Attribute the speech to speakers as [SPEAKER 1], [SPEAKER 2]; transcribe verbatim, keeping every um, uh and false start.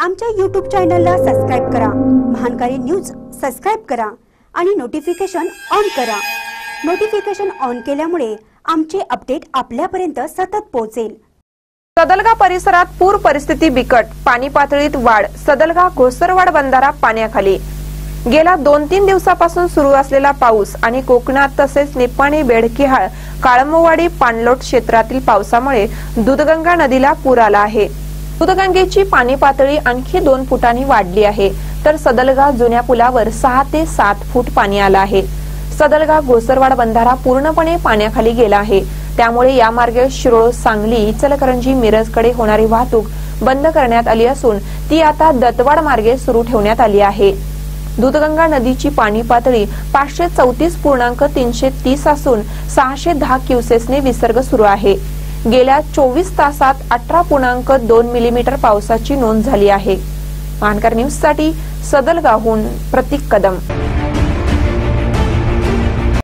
[SPEAKER 1] आमच्या यूट्यूब चॅनलला सबस्क्राइब करा, महानकारी न्यूज सबस्क्राइब करा आणि नोटिफिकेशन ऑन करा। नोटिफिकेशन ऑन केल्यामुळे आमचे अपडेट आपल्यापर्यंत सतत पोहोचेल।
[SPEAKER 2] सदलगा परिसरात पूर परिस्थिती बिकट, पाणी पातळीत वाढ, सदलगा घोसरवाड बंधारा पाण्याखाली। गेल्या दोन तीन दिवसापासून सुरू असलेला पाऊस आणि कोकणात तसेच निपाणी, बेडकिहाळ, काळमवाडी, पाणलोट क्षेत्रातील पावसामुळे दूधगंगा नदीला पूर आला आहे। दूधगंगेची पाणी पातळी आणखी दोन फुटांनी वाढली आहे, तर सदलगा जुन्या पुलावर सहा ते सात फूट पाणी आलं आहे। सदलगा घोसरवाड बंधारा पूर्णपणे पाण्याखाली गेला आहे, त्यामुळे या मार्गे शिरोळ, सांगली, इचलकरंजी, मिरजकडे होणारी वाहतूक बंद करण्यात आली असून ती आता दत्तवाड मार्गे सुरू ठेवण्यात आली आहे। दूधगंगा नदीची पाणी पातळी पाचशे चौतीस पूर्णांक तीनशे तीस असून सहाशे दहा क्युसेसने विसर्ग सुरू आहे। गेल्या चोवीस तासात अठरा पूर्णांक दोन मिलीमीटर पावसाची नोंद झाली आहे। महानकर न्यूज साठी सदलगाहून प्रतीक कदम।